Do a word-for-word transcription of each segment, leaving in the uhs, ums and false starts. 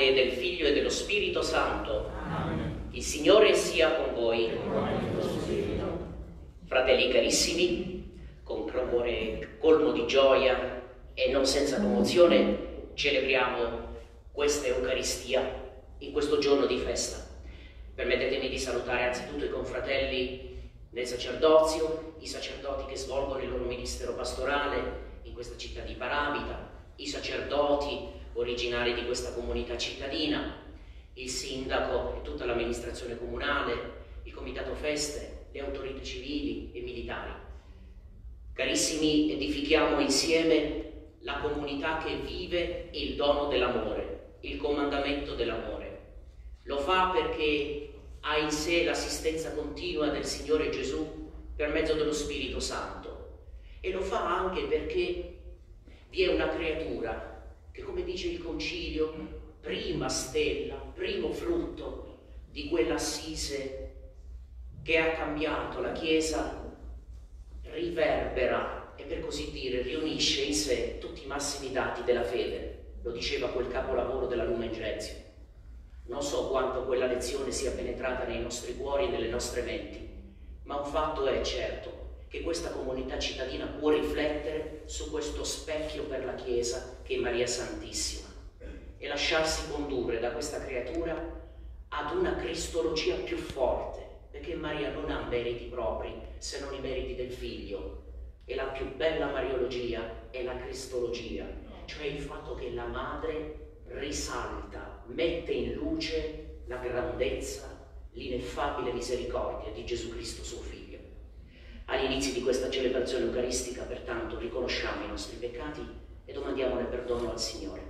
Padre, del Figlio e dello Spirito Santo. Amen. Il Signore sia con voi. Fratelli carissimi, con cuore colmo di gioia e non senza commozione celebriamo questa Eucaristia in questo giorno di festa. Permettetemi di salutare anzitutto i confratelli nel sacerdozio, i sacerdoti che svolgono il loro ministero pastorale in questa città di Paramita, i sacerdoti originari di questa comunità cittadina, il sindaco e tutta l'amministrazione comunale, il comitato feste, le autorità civili e militari. Carissimi, edifichiamo insieme la comunità che vive il dono dell'amore, il comandamento dell'amore. Lo fa perché ha in sé l'assistenza continua del Signore Gesù per mezzo dello Spirito Santo, e lo fa anche perché vi è una creatura che, come dice il Concilio, prima stella, primo frutto di quell'assise che ha cambiato la Chiesa, riverbera e, per così dire, riunisce in sé tutti i massimi dati della fede. Lo diceva quel capolavoro della Lumen Gentium. Non so quanto quella lezione sia penetrata nei nostri cuori e nelle nostre menti, ma un fatto è certo, che questa comunità cittadina può riflettere su questo specchio per la Chiesa che è Maria Santissima e lasciarsi condurre da questa creatura ad una cristologia più forte, perché Maria non ha meriti propri se non i meriti del Figlio, e la più bella mariologia è la cristologia, cioè il fatto che la Madre risalta, mette in luce la grandezza, l'ineffabile misericordia di Gesù Cristo suo Figlio. Agli inizi di questa celebrazione eucaristica, pertanto, riconosciamo i nostri peccati e domandiamone perdono al Signore.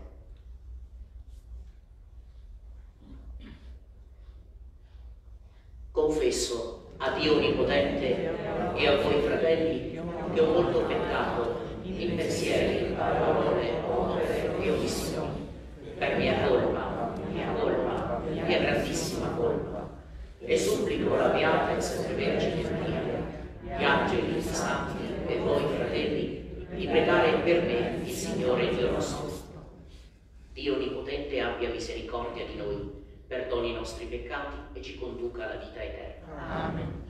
Confesso a Dio Onnipotente e a voi, fratelli, che ho molto peccato in pensieri, parole, opere e omissioni, per mia colpa, mia colpa, mia grandissima colpa, e supplico la Beata e Sempre Vergine Maria, gli angeli, i santi e voi, fratelli, di pregare per me il Signore Dio nostro. Dio Onnipotente abbia misericordia di noi, perdoni i nostri peccati e ci conduca alla vita eterna. Amen.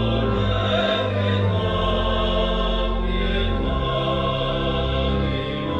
Amen.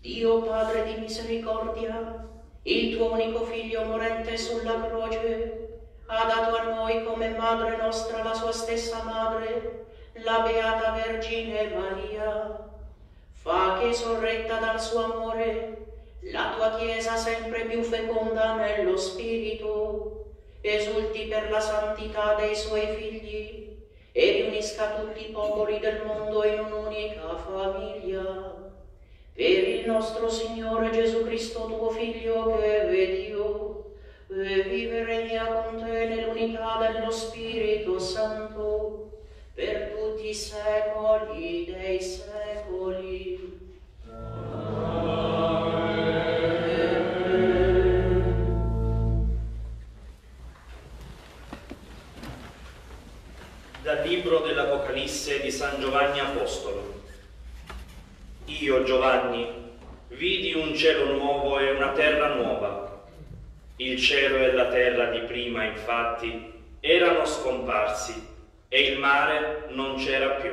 Dio Padre di misericordia, il tuo unico Figlio morente sulla croce, ha dato a noi come madre nostra la sua stessa madre, la Beata Vergine Maria. Fa che, sorretta dal suo amore, la tua Chiesa sempre più feconda nello Spirito, esulti per la santità dei suoi figli e riunisca tutti i popoli del mondo in un'unica famiglia. Per il nostro Signore Gesù Cristo, tuo Figlio, che è Dio, e vive e regna con te nell'unità dello Spirito Santo, per tutti i secoli dei secoli. Dal libro dell'Apocalisse di San Giovanni Apostolo. Io, Giovanni, vidi un cielo nuovo e una terra nuova. Il cielo e la terra di prima, infatti, erano scomparsi e il mare non c'era più.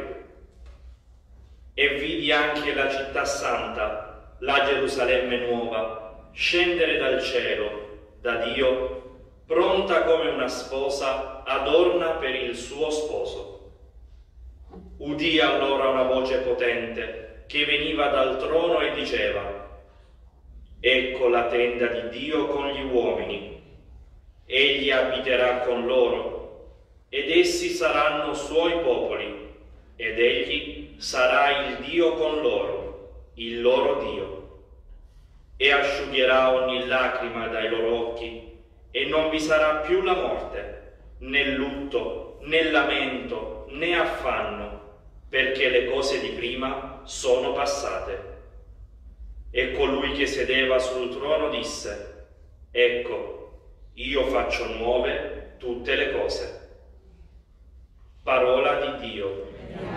E vidi anche la città santa, la Gerusalemme nuova, scendere dal cielo, da Dio, pronta come una sposa adorna per il suo sposo. Udì allora una voce potente che veniva dal trono e diceva: ecco la tenda di Dio con gli uomini. Egli abiterà con loro, ed essi saranno suoi popoli, ed egli sarà il Dio con loro, il loro Dio. E asciugherà ogni lacrima dai loro occhi, e non vi sarà più la morte, né lutto, né lamento, né affanno, perché le cose di prima sono passate. E colui che sedeva sul trono disse: ecco, io faccio nuove tutte le cose. Parola di Dio.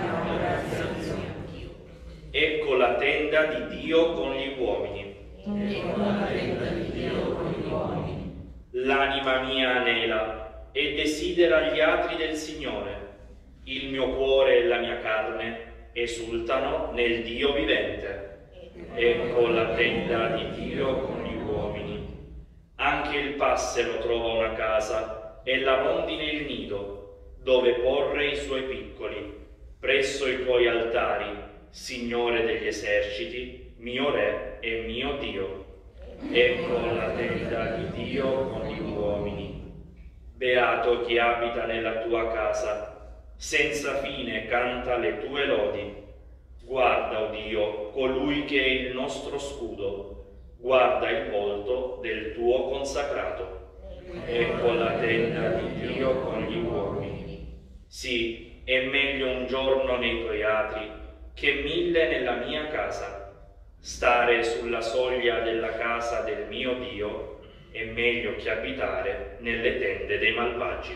Ecco la tenda di Dio con gli uomini. L'anima mia anela e desidera gli atri del Signore. Il mio cuore e la mia carne esultano nel Dio vivente. Ecco la tenda di Dio con gli uomini. Anche il passero trova una casa e la rondine il nido, dove porre i suoi piccoli, presso i tuoi altari, Signore degli eserciti, mio Re e mio Dio. Ecco la tenda di Dio con gli uomini. Beato chi abita nella tua casa, senza fine canta le tue lodi. Guarda, o Dio, colui che è il nostro scudo, guarda il volto del tuo consacrato. Ecco la tenda di Dio con gli uomini. Sì, è meglio un giorno nei tuoi atri che mille nella mia casa. Stare sulla soglia della casa del mio Dio è meglio che abitare nelle tende dei malvagi.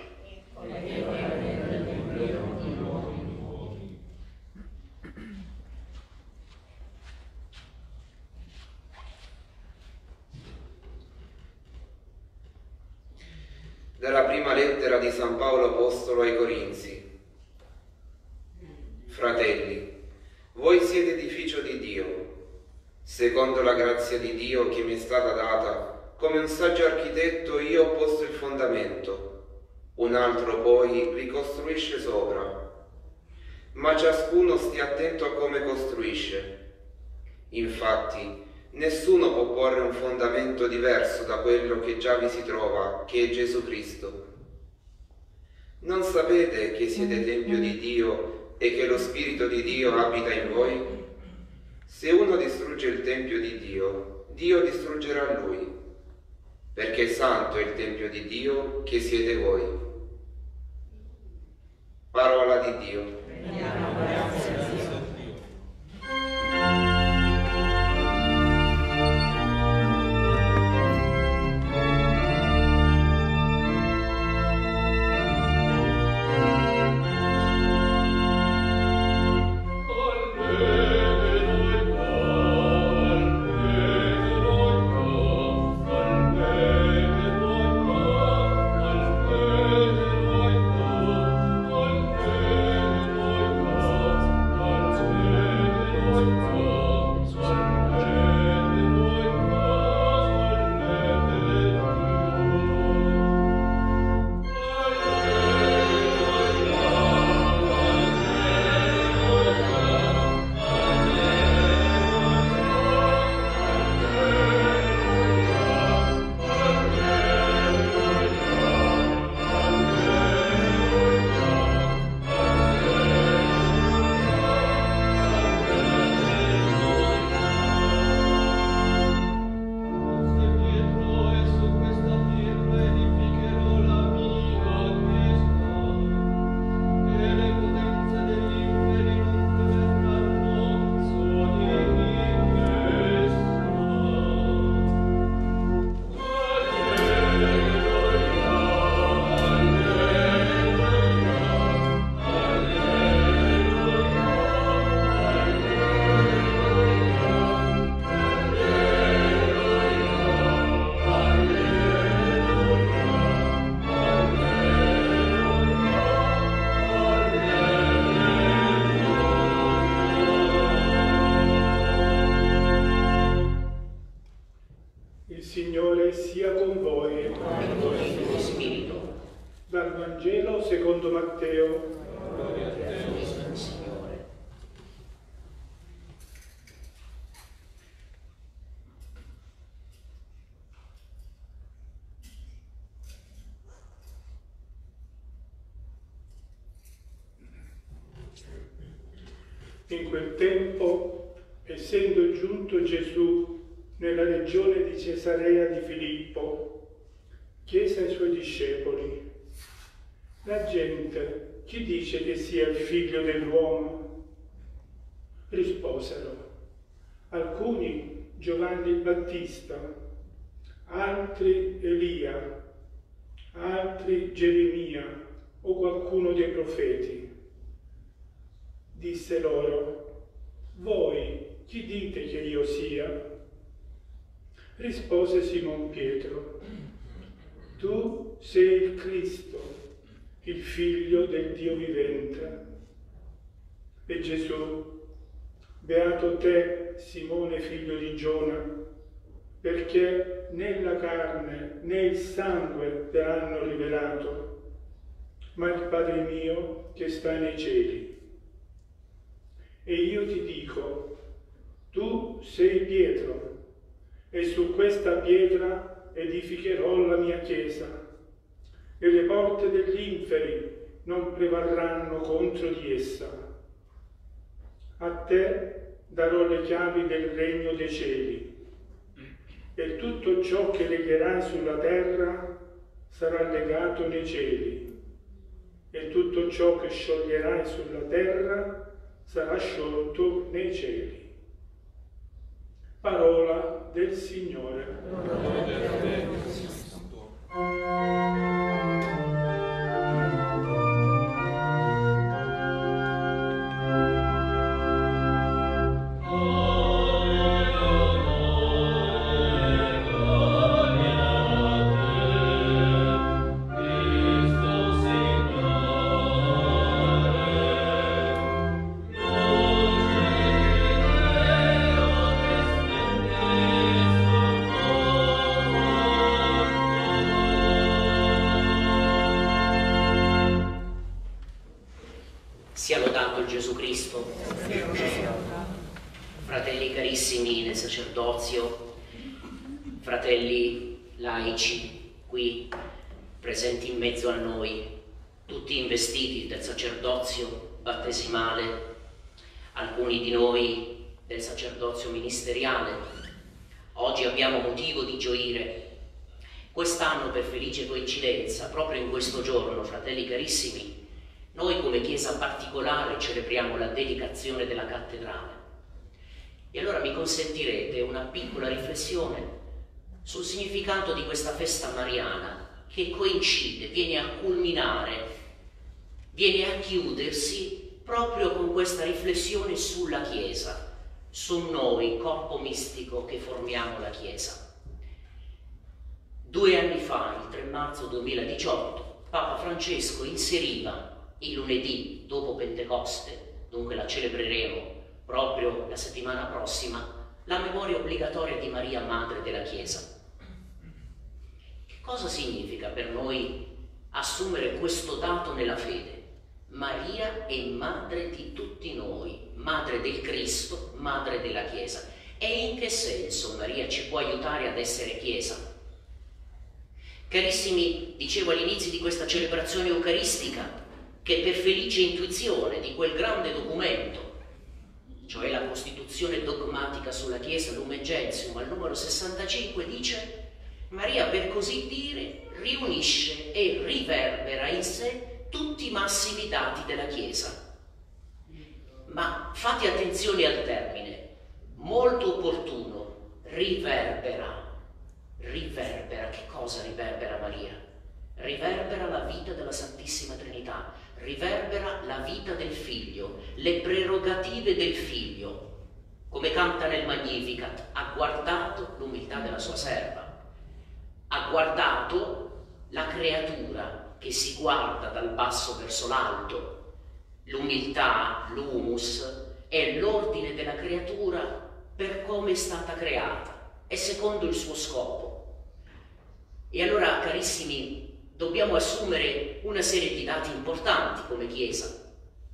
Dalla prima lettera di San Paolo Apostolo ai Corinzi. Fratelli, voi siete edificio di Dio, secondo la grazia di Dio che mi è stata data. Come un saggio architetto io ho posto il fondamento, un altro poi ricostruisce sopra. Ma ciascuno stia attento a come costruisce. Infatti, nessuno può porre un fondamento diverso da quello che già vi si trova, che è Gesù Cristo. Non sapete che siete tempio di Dio e che lo Spirito di Dio abita in voi? Se uno distrugge il tempio di Dio, Dio distruggerà lui, perché santo è il tempio di Dio che siete voi. Parola di Dio. Alleluia. In quel tempo, essendo giunto Gesù nella regione di Cesarea di Filippo, chiese ai suoi discepoli: la gente chi dice che sia il figlio dell'uomo? Risposero: alcuni Giovanni il Battista, altri Elia, altri Geremia o qualcuno dei profeti. Disse loro: voi chi dite che io sia? Rispose Simon Pietro: tu sei il Cristo, il figlio del Dio vivente. E Gesù: beato te, Simone figlio di Giona, perché né la carne né il sangue te l'hanno rivelato, ma il Padre mio che sta nei cieli. E io ti dico, tu sei Pietro, e su questa pietra edificherò la mia chiesa, e le porte degli inferi non prevarranno contro di essa. A te darò le chiavi del regno dei cieli, e tutto ciò che legherai sulla terra sarà legato nei cieli, e tutto ciò che scioglierai sulla terra sarà sciolto nei cieli. Parola del Signore. Sia lodato il Gesù Cristo. Fratelli carissimi nel sacerdozio, fratelli laici qui presenti in mezzo a noi, tutti investiti del sacerdozio battesimale, alcuni di noi del sacerdozio ministeriale, oggi abbiamo motivo di gioire. Quest'anno, per felice coincidenza, proprio in questo giorno, fratelli carissimi, noi come Chiesa particolare celebriamo la dedicazione della cattedrale. E allora mi consentirete una piccola riflessione sul significato di questa festa mariana che coincide, viene a culminare, viene a chiudersi proprio con questa riflessione sulla Chiesa, su noi, corpo mistico che formiamo la Chiesa. Due anni fa, il tre marzo duemiladiciotto, Papa Francesco inseriva il lunedì dopo Pentecoste, dunque la celebreremo proprio la settimana prossima, la memoria obbligatoria di Maria, Madre della Chiesa. Che cosa significa per noi assumere questo dato nella fede? Maria è madre di tutti noi, madre del Cristo, madre della Chiesa. E in che senso Maria ci può aiutare ad essere Chiesa? Carissimi, dicevo all'inizio di questa celebrazione eucaristica che per felice intuizione di quel grande documento, cioè la Costituzione dogmatica sulla Chiesa, Lumen Gentium, al numero sessantacinque, dice: Maria, per così dire, riunisce e riverbera in sé tutti i massimi dati della Chiesa. Ma fate attenzione al termine, molto opportuno, riverbera. Riverbera, che cosa riverbera Maria? Riverbera la vita della Santissima Trinità, riverbera la vita del Figlio, le prerogative del Figlio. Come canta nel Magnificat, ha guardato l'umiltà della sua serva, ha guardato la creatura che si guarda dal basso verso l'alto. L'umiltà, l'humus, è l'ordine della creatura per come è stata creata, è secondo il suo scopo. E allora, carissimi, dobbiamo assumere una serie di dati importanti come Chiesa.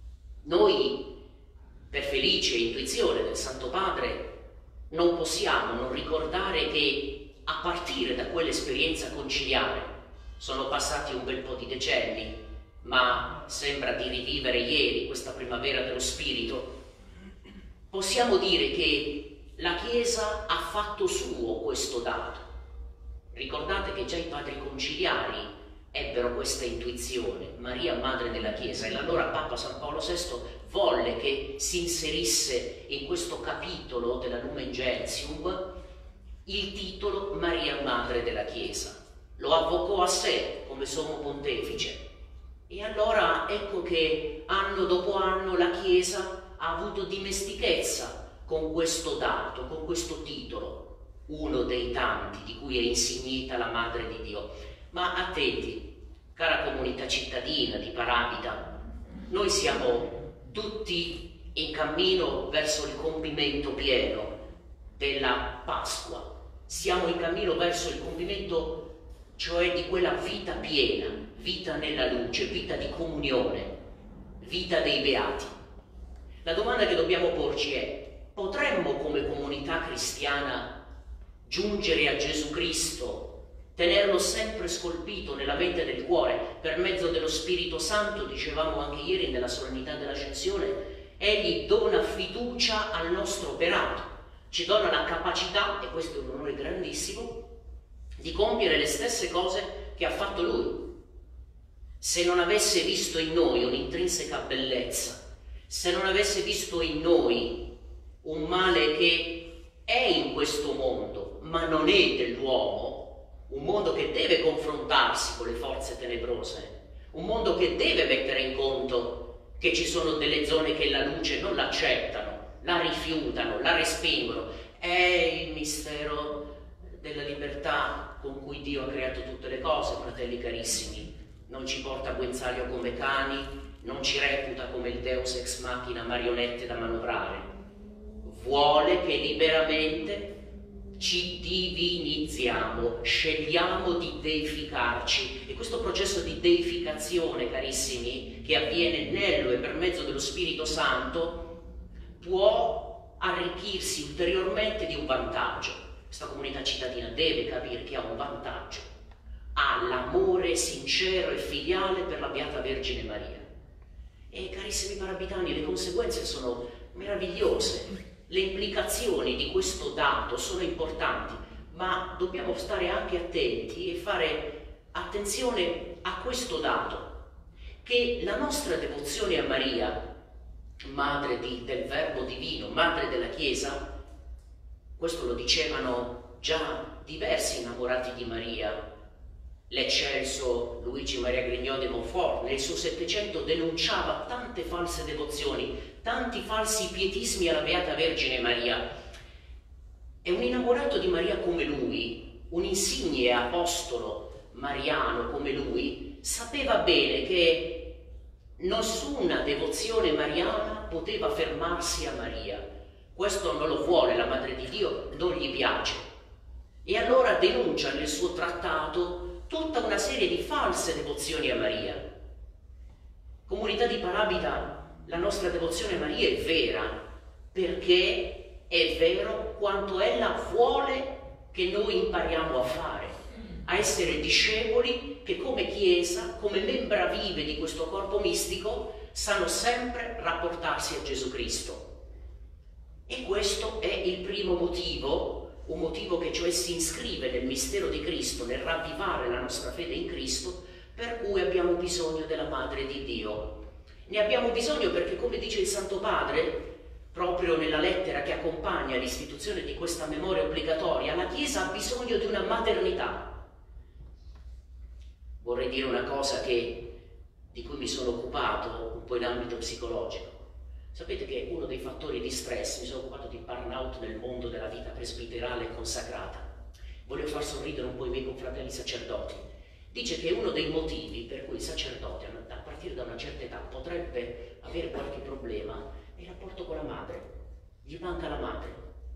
Noi, per felice intuizione del Santo Padre, non possiamo non ricordare che a partire da quell'esperienza conciliare sono passati un bel po' di decenni, ma sembra di rivivere ieri questa primavera dello Spirito. Possiamo dire che la Chiesa ha fatto suo questo dato. Ricordate che già i padri conciliari ebbero questa intuizione, Maria Madre della Chiesa, e allora Papa San Paolo sesto volle che si inserisse in questo capitolo della Lumen Gentium il titolo Maria Madre della Chiesa. Lo avvocò a sé come sommo pontefice. E allora ecco che anno dopo anno la Chiesa ha avuto dimestichezza con questo dato, con questo titolo, uno dei tanti di cui è insignita la Madre di Dio. Ma attenti, cara comunità cittadina di Parabita, noi siamo tutti in cammino verso il compimento pieno della Pasqua, siamo in cammino verso il compimento, cioè di quella vita piena, vita nella luce, vita di comunione, vita dei beati. La domanda che dobbiamo porci è: potremmo come comunità cristiana giungere a Gesù Cristo, tenerlo sempre scolpito nella mente del cuore per mezzo dello Spirito Santo? Dicevamo anche ieri nella solennità dell'Ascensione, Egli dona fiducia al nostro operato, ci dona la capacità, e questo è un onore grandissimo, di compiere le stesse cose che ha fatto Lui. Se non avesse visto in noi un'intrinseca bellezza, se non avesse visto in noi un male che è in questo mondo, ma non è dell'uomo, un mondo che deve confrontarsi con le forze tenebrose, un mondo che deve mettere in conto che ci sono delle zone che la luce non l'accettano, la rifiutano, la respingono. È il mistero della libertà con cui Dio ha creato tutte le cose, fratelli carissimi. Non ci porta a guinzaglio come cani, non ci reputa come il Deus ex machina marionette da manovrare. Vuole che liberamente ci divinizziamo, scegliamo di deificarci, e questo processo di deificazione, carissimi, che avviene nello e per mezzo dello Spirito Santo, può arricchirsi ulteriormente di un vantaggio. Questa comunità cittadina deve capire che ha un vantaggio: ha l'amore sincero e filiale per la Beata Vergine Maria. E carissimi parabitani, le conseguenze sono meravigliose. Le implicazioni di questo dato sono importanti, ma dobbiamo stare anche attenti e fare attenzione a questo dato, che la nostra devozione a Maria, Madre di, del Verbo Divino, Madre della Chiesa, questo lo dicevano già diversi innamorati di Maria. L'eccelso Luigi Maria Grignon de Montfort nel suo Settecento denunciava tante false devozioni, tanti falsi pietismi alla Beata Vergine Maria. E un innamorato di Maria come lui, un insigne apostolo mariano come lui, sapeva bene che nessuna devozione mariana poteva fermarsi a Maria. Questo non lo vuole la Madre di Dio, non gli piace. E allora denuncia nel suo trattato tutta una serie di false devozioni a Maria. Comunità di Parabita, la nostra devozione a Maria è vera, perché è vero quanto ella vuole che noi impariamo a fare, a essere discepoli che come Chiesa, come membra vive di questo corpo mistico, sanno sempre rapportarsi a Gesù Cristo. E questo è il primo motivo, un motivo che cioè si iscrive nel mistero di Cristo, nel ravvivare la nostra fede in Cristo, per cui abbiamo bisogno della Madre di Dio. Ne abbiamo bisogno perché, come dice il Santo Padre, proprio nella lettera che accompagna l'istituzione di questa memoria obbligatoria, la Chiesa ha bisogno di una maternità. Vorrei dire una cosa che, di cui mi sono occupato un po' in ambito psicologico. Sapete che uno dei fattori di stress, mi sono occupato di burnout nel mondo della vita presbiterale e consacrata. Voglio far sorridere un po' i miei confratelli sacerdoti. Dice che uno dei motivi per cui il sacerdote a partire da una certa età potrebbe avere qualche problema è il rapporto con la madre. Gli manca la madre.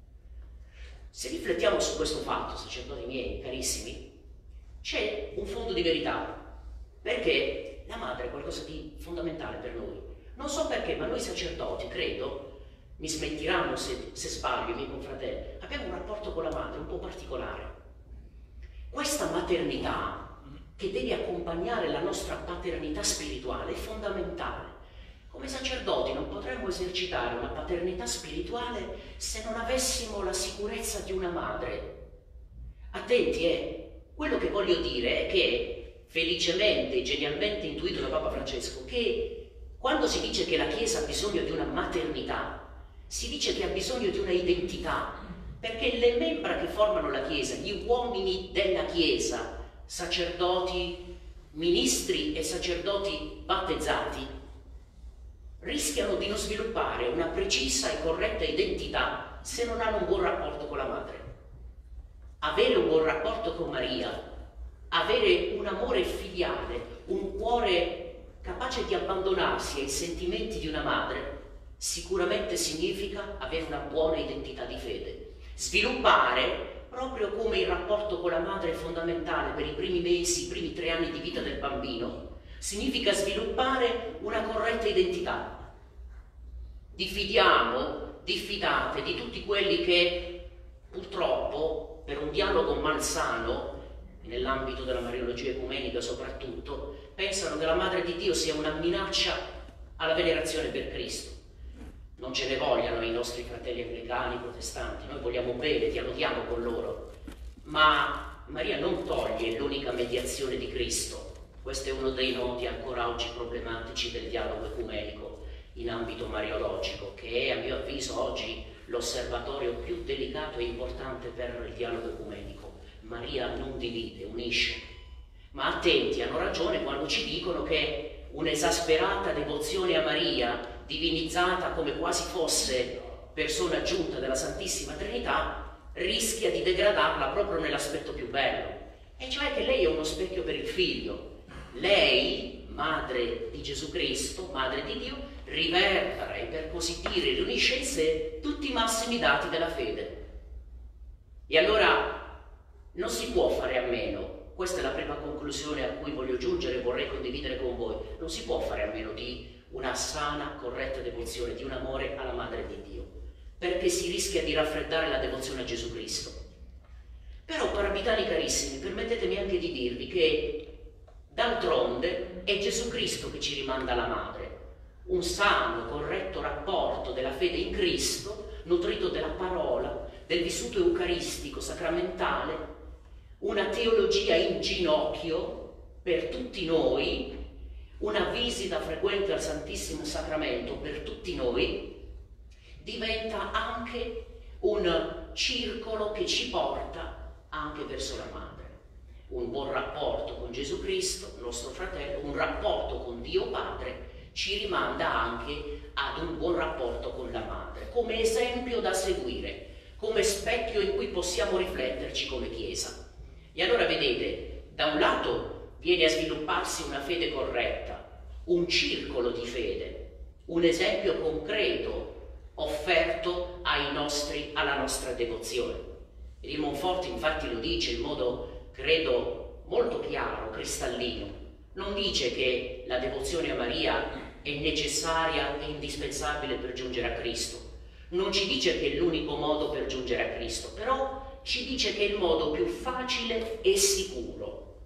Se riflettiamo su questo fatto, sacerdoti miei carissimi, c'è un fondo di verità, perché la madre è qualcosa di fondamentale per noi. Non so perché, ma noi sacerdoti, credo, mi smettiranno se, se sbaglio i miei confratelli, abbiamo un rapporto con la madre un po' particolare. Questa maternità che deve accompagnare la nostra paternità spirituale è fondamentale. Come sacerdoti non potremmo esercitare una paternità spirituale se non avessimo la sicurezza di una madre. Attenti, eh? Quello che voglio dire è che, felicemente e genialmente intuito da Papa Francesco, che quando si dice che la Chiesa ha bisogno di una maternità, si dice che ha bisogno di una identità, perché le membra che formano la Chiesa, gli uomini della Chiesa, sacerdoti, ministri e sacerdoti battezzati, rischiano di non sviluppare una precisa e corretta identità se non hanno un buon rapporto con la madre. Avere un buon rapporto con Maria, avere un amore filiale, un cuore capace di abbandonarsi ai sentimenti di una madre, sicuramente significa avere una buona identità di fede. Sviluppare, proprio come il rapporto con la madre è fondamentale per i primi mesi, i primi tre anni di vita del bambino, significa sviluppare una corretta identità. Diffidiamo, diffidate di tutti quelli che purtroppo per un dialogo malsano, nell'ambito della mariologia ecumenica soprattutto, pensano che la Madre di Dio sia una minaccia alla venerazione per Cristo. Non ce ne vogliano i nostri fratelli anglicani, protestanti, noi vogliamo bene, dialoghiamo con loro, ma Maria non toglie l'unica mediazione di Cristo. Questo è uno dei nodi ancora oggi problematici del dialogo ecumenico in ambito mariologico, che è a mio avviso oggi l'osservatorio più delicato e importante per il dialogo ecumenico. Maria non divide, unisce. Ma attenti, hanno ragione quando ci dicono che un'esasperata devozione a Maria, divinizzata come quasi fosse persona aggiunta della Santissima Trinità, rischia di degradarla proprio nell'aspetto più bello, e cioè che lei è uno specchio per il Figlio. Lei, madre di Gesù Cristo, madre di Dio, riverbera e per così dire riunisce in sé tutti i massimi dati della fede. E allora non si può fare a meno, questa è la prima conclusione a cui voglio giungere e vorrei condividere con voi, non si può fare a meno di una sana, corretta devozione, di un amore alla Madre di Dio, perché si rischia di raffreddare la devozione a Gesù Cristo. Però, parabitani carissimi, permettetemi anche di dirvi che d'altronde è Gesù Cristo che ci rimanda alla Madre, un sano, corretto rapporto della fede in Cristo, nutrito della parola, del vissuto eucaristico, sacramentale, una teologia in ginocchio per tutti noi, una visita frequente al Santissimo Sacramento per tutti noi, diventa anche un circolo che ci porta anche verso la Madre. Un buon rapporto con Gesù Cristo, nostro fratello, un rapporto con Dio Padre, ci rimanda anche ad un buon rapporto con la Madre, come esempio da seguire, come specchio in cui possiamo rifletterci come Chiesa. E allora vedete, da un lato viene a svilupparsi una fede corretta, un circolo di fede, un esempio concreto offerto ai nostri, alla nostra devozione. E di Monfort infatti lo dice in modo, credo, molto chiaro, cristallino. Non dice che la devozione a Maria è necessaria e indispensabile per giungere a Cristo. Non ci dice che è l'unico modo per giungere a Cristo, però ci dice che è il modo più facile e sicuro.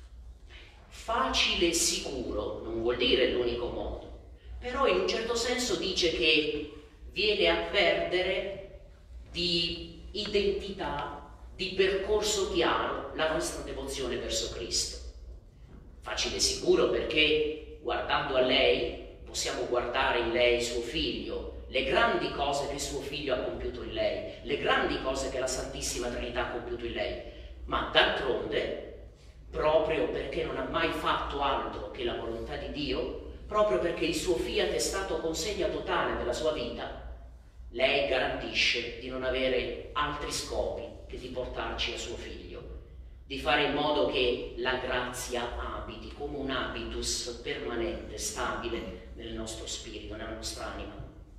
Facile e sicuro non vuol dire l'unico modo, però in un certo senso dice che viene a perdere di identità, di percorso chiaro la nostra devozione verso Cristo. Facile sicuro perché guardando a lei possiamo guardare in lei suo figlio, le grandi cose che suo figlio ha compiuto in lei, le grandi cose che la Santissima Trinità ha compiuto in lei, ma d'altronde, proprio perché non ha mai fatto altro che la volontà di Dio, proprio perché il suo fiat è stato consegna totale della sua vita, lei garantisce di non avere altri scopi che di portarci a suo figlio, di fare in modo che la grazia abiti come un habitus permanente, stabile nel nostro spirito, nella nostra anima.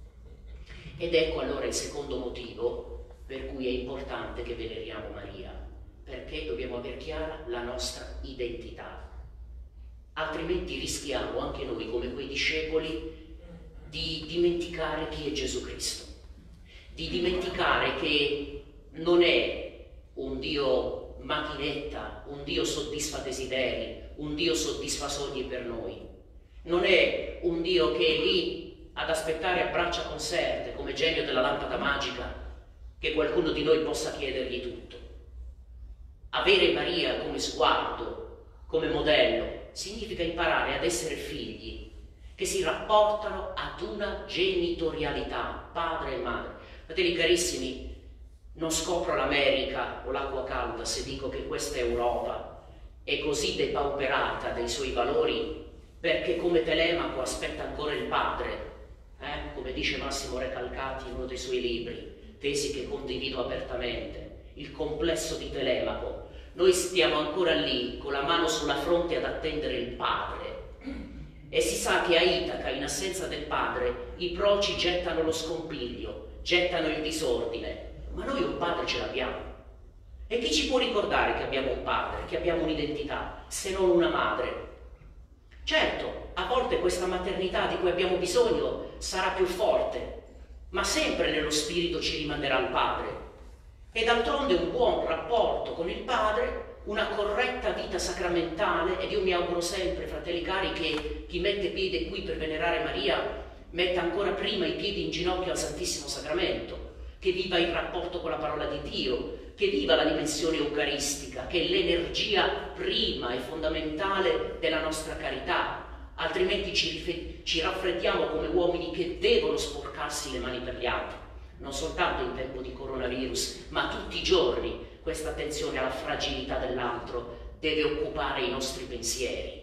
Ed ecco allora il secondo motivo per cui è importante che veneriamo Maria, perché dobbiamo aver chiara la nostra identità, altrimenti rischiamo anche noi come quei discepoli di dimenticare chi è Gesù Cristo, di dimenticare che non è un Dio macchinetta, un Dio soddisfa desideri, un Dio soddisfa sogni per noi. Non è un Dio che è lì ad aspettare a braccia conserte, come genio della lampada magica, che qualcuno di noi possa chiedergli tutto. Avere Maria come sguardo, come modello, significa imparare ad essere figli che si rapportano ad una genitorialità, padre e madre. Fratelli carissimi, non scopro l'America o l'acqua calda se dico che questa Europa è così depauperata dei suoi valori perché come Telemaco aspetta ancora il padre, eh? Come dice Massimo Recalcati in uno dei suoi libri, tesi che condivido apertamente, il complesso di Telemaco. Noi stiamo ancora lì con la mano sulla fronte ad attendere il padre e si sa che a Itaca, in assenza del padre, i proci gettano lo scompiglio, gettano il disordine. Ma noi un padre ce l'abbiamo. E chi ci può ricordare che abbiamo un padre, che abbiamo un'identità, se non una madre? Certo, a volte questa maternità di cui abbiamo bisogno sarà più forte, ma sempre nello spirito ci rimanderà il padre. E d'altronde un buon rapporto con il padre, una corretta vita sacramentale, ed io mi auguro sempre, fratelli cari, che chi mette piede qui per venerare Maria metta ancora prima i piedi in ginocchio al Santissimo Sacramento, che viva il rapporto con la parola di Dio, che viva la dimensione eucaristica, che è l'energia prima e fondamentale della nostra carità, altrimenti ci, ci raffreddiamo come uomini che devono sporcarsi le mani per gli altri, non soltanto in tempo di coronavirus, ma tutti i giorni. Questa attenzione alla fragilità dell'altro deve occupare i nostri pensieri,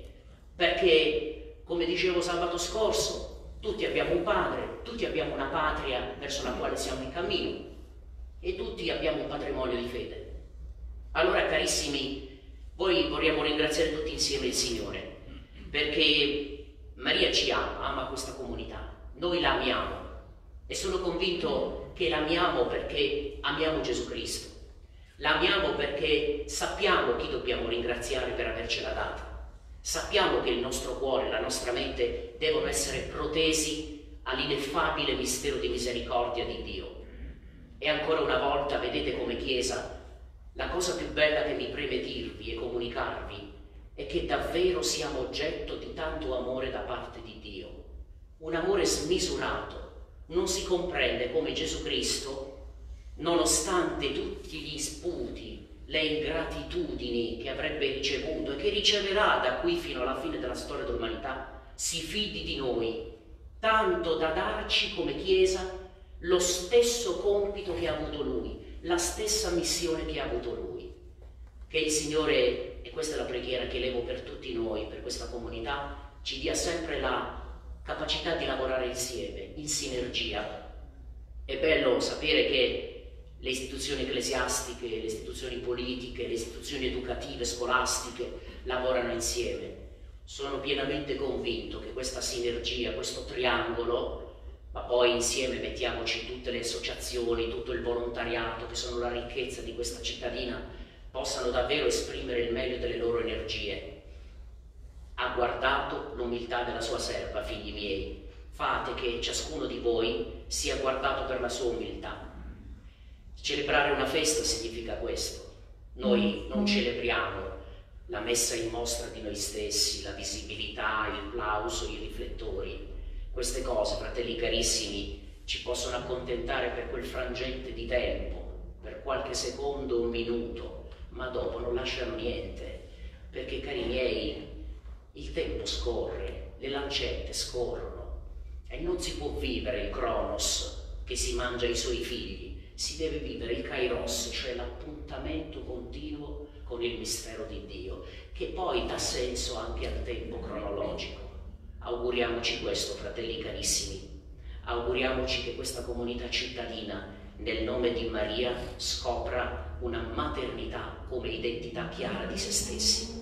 perché, come dicevo sabato scorso, tutti abbiamo un padre, tutti abbiamo una patria verso la quale siamo in cammino e tutti abbiamo un patrimonio di fede. Allora, carissimi, voi vorremmo ringraziare tutti insieme il Signore, perché Maria ci ama, ama questa comunità, noi la amiamo e sono convinto che l'amiamo perché amiamo Gesù Cristo, l'amiamo perché sappiamo chi dobbiamo ringraziare per avercela data. Sappiamo che il nostro cuore e la nostra mente devono essere protesi all'ineffabile mistero di misericordia di Dio. E ancora una volta, vedete come Chiesa, la cosa più bella che mi preme dirvi e comunicarvi è che davvero siamo oggetto di tanto amore da parte di Dio. Un amore smisurato. Non si comprende come Gesù Cristo, nonostante tutti gli sputi, le ingratitudini che avrebbe ricevuto e che riceverà da qui fino alla fine della storia dell'umanità, si fidi di noi, tanto da darci come Chiesa lo stesso compito che ha avuto Lui, la stessa missione che ha avuto Lui. Che il Signore, e questa è la preghiera che levo per tutti noi, per questa comunità, ci dia sempre la capacità di lavorare insieme, in sinergia. È bello sapere che le istituzioni ecclesiastiche, le istituzioni politiche, le istituzioni educative, scolastiche lavorano insieme. Sono pienamente convinto che questa sinergia, questo triangolo, ma poi insieme mettiamoci tutte le associazioni, tutto il volontariato che sono la ricchezza di questa cittadina, possano davvero esprimere il meglio delle loro energie. Ha guardato l'umiltà della sua serva, figli miei. Fate che ciascuno di voi sia guardato per la sua umiltà. Celebrare una festa significa questo. Noi non celebriamo la messa in mostra di noi stessi, la visibilità, il plauso, i riflettori. Queste cose, fratelli carissimi, ci possono accontentare per quel frangente di tempo, per qualche secondo o un minuto, ma dopo non lasciano niente, perché, cari miei, Il tempo scorre, le lancette scorrono e non si può vivere il Cronos che si mangia i suoi figli, si deve vivere il Kairos, cioè l'appuntamento continuo con il mistero di Dio, che poi dà senso anche al tempo cronologico. Auguriamoci questo, fratelli carissimi, auguriamoci che questa comunità cittadina, nel nome di Maria, scopra una maternità come identità chiara di se stessi.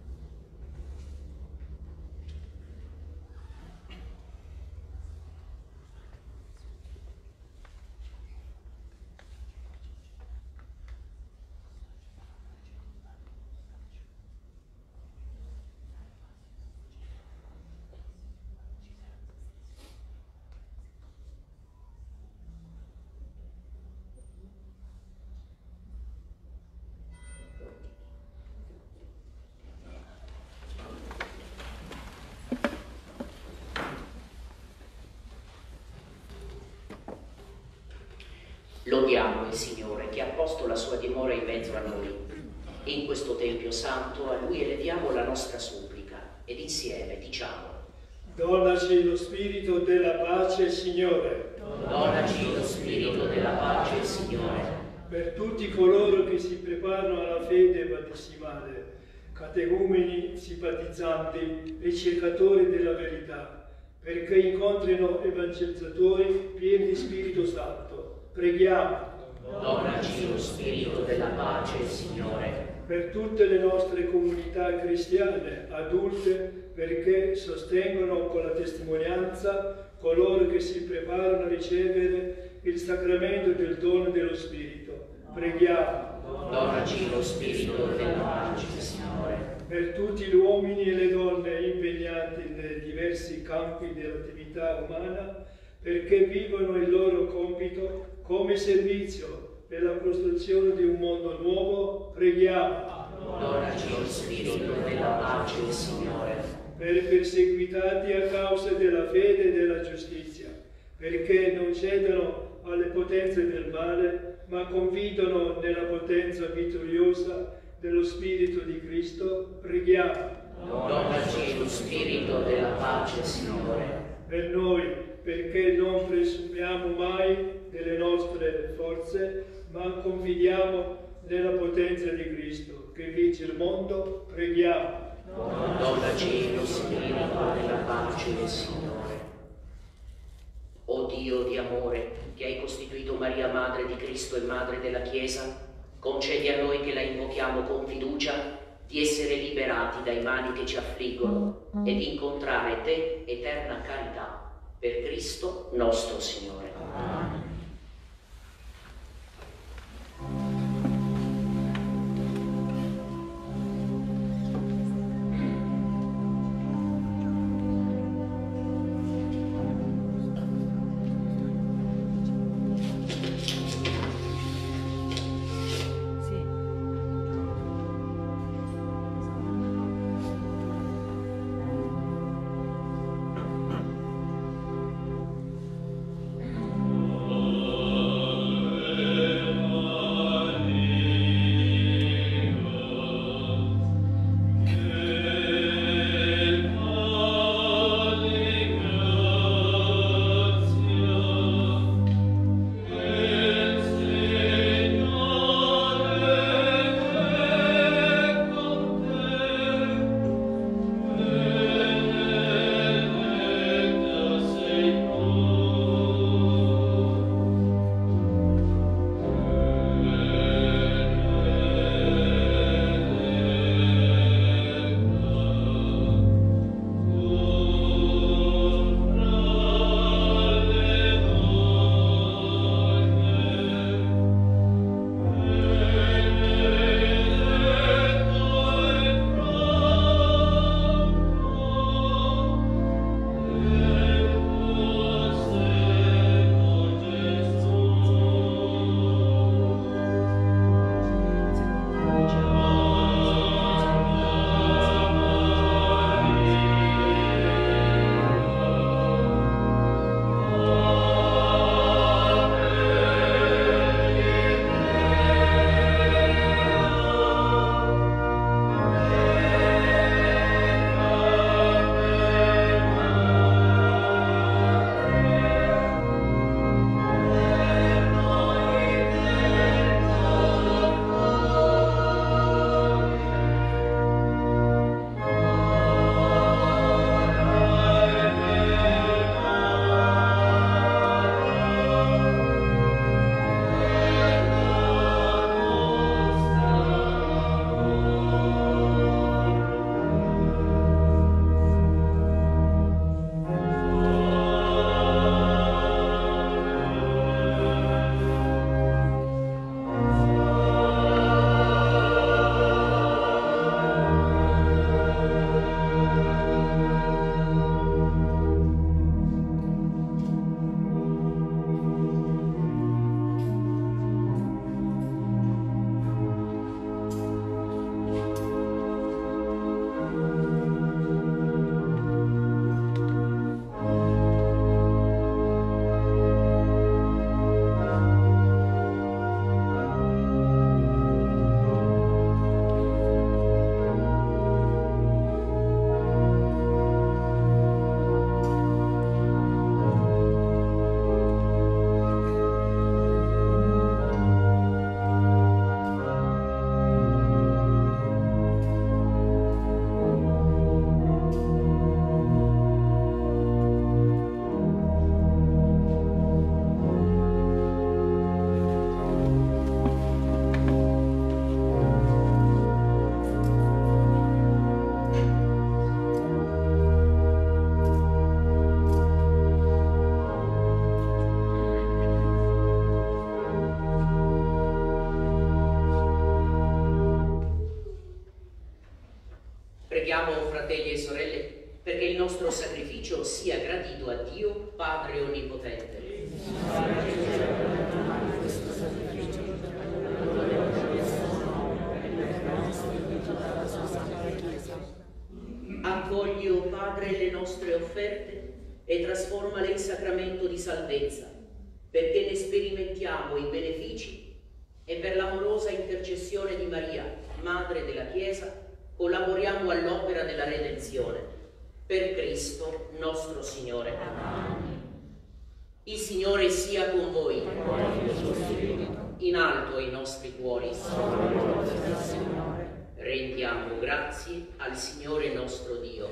Lodiamo il Signore che ha posto la sua dimora in mezzo a noi. E in questo Tempio Santo a Lui eleviamo la nostra supplica ed insieme diciamo: Donaci lo spirito della pace, Signore. Donaci lo spirito della pace, Signore. Per tutti coloro che si preparano alla fede battesimale, catecumeni, simpatizzanti, ricercatori della verità, perché incontrino evangelizzatori pieni di Spirito Santo. Preghiamo. Donaci lo spirito della pace, Signore. Per tutte le nostre comunità cristiane adulte, perché sostengono con la testimonianza coloro che si preparano a ricevere il sacramento del dono dello Spirito. Preghiamo. Donaci lo spirito della pace, Signore. Per tutti gli uomini e le donne impegnati nei diversi campi dell'attività umana, perché vivono il loro compito come servizio per la costruzione di un mondo nuovo, preghiamo. Donaci lo spirito della pace, Signore. Per i perseguitati a causa della fede e della giustizia, perché non cedono alle potenze del male, ma confidano nella potenza vittoriosa dello Spirito di Cristo, preghiamo. Donaci lo spirito della pace, Signore. Per noi, perché non presumiamo mai delle nostre forze, ma confidiamo nella potenza di Cristo, che vince il mondo, preghiamo. Donaci lo spirito della pace, Signore. O Dio di amore, che hai costituito Maria Madre di Cristo e Madre della Chiesa, concedi a noi che la invochiamo con fiducia di essere liberati dai mali che ci affliggono e di incontrare te, eterna carità, per Cristo nostro Signore. Amen. Oh Preghiamo, fratelli e sorelle, perché il nostro sacrificio sia gradito a Dio, Padre Onnipotente. Accogli, o Padre, le nostre offerte e trasformale in sacramento di salvezza, perché ne sperimentiamo i benefici e per l'amorosa intercessione di Maria, Madre della Chiesa, collaboriamo all'opera della redenzione. Per Cristo nostro Signore. Il Signore sia con voi. In alto i nostri cuori. Rendiamo grazie al Signore nostro Dio.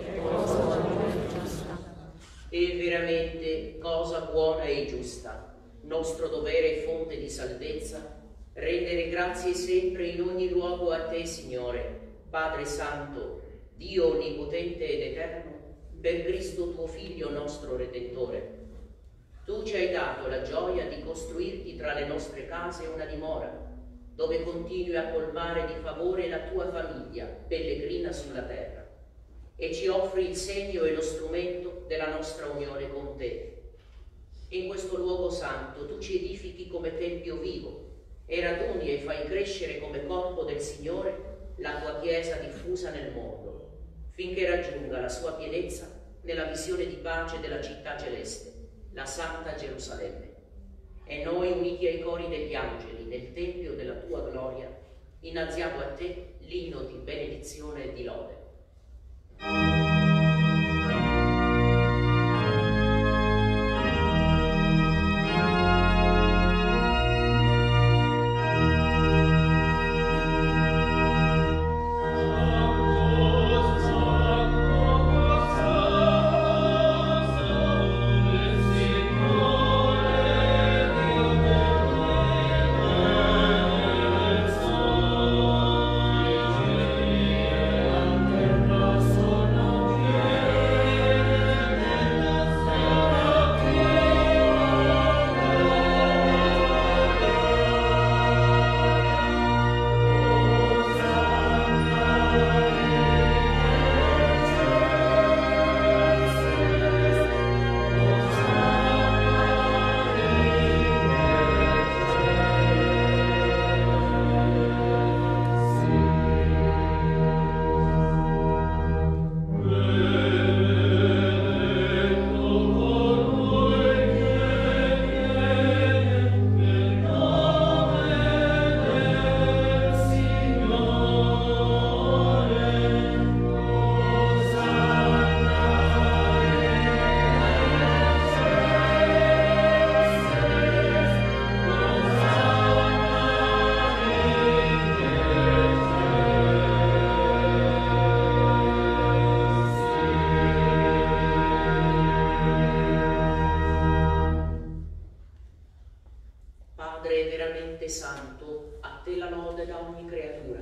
È veramente cosa buona e giusta, nostro dovere e fonte di salvezza, rendere grazie sempre in ogni luogo a Te, Signore, Padre Santo, Dio Onnipotente ed Eterno, per Cristo tuo Figlio nostro Redentore. Tu ci hai dato la gioia di costruirti tra le nostre case una dimora, dove continui a colmare di favore la tua famiglia, pellegrina sulla terra, e ci offri il segno e lo strumento della nostra unione con te. In questo luogo santo tu ci edifichi come tempio vivo e raduni e fai crescere come corpo del Signore la tua Chiesa diffusa nel mondo, finché raggiunga la sua pienezza nella visione di pace della città celeste, la Santa Gerusalemme. E noi, uniti ai cori degli angeli nel tempio della tua gloria, innalziamo a te l'inno di benedizione e di lode. Santo, a te la lode da ogni creatura,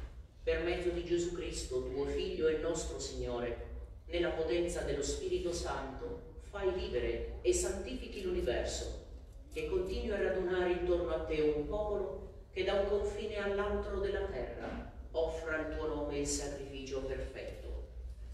per mezzo di Gesù Cristo, tuo Figlio e nostro Signore, nella potenza dello Spirito Santo, fai vivere e santifichi l'universo, che continui a radunare intorno a te un popolo che da un confine all'altro della terra offra al tuo nome il sacrificio perfetto.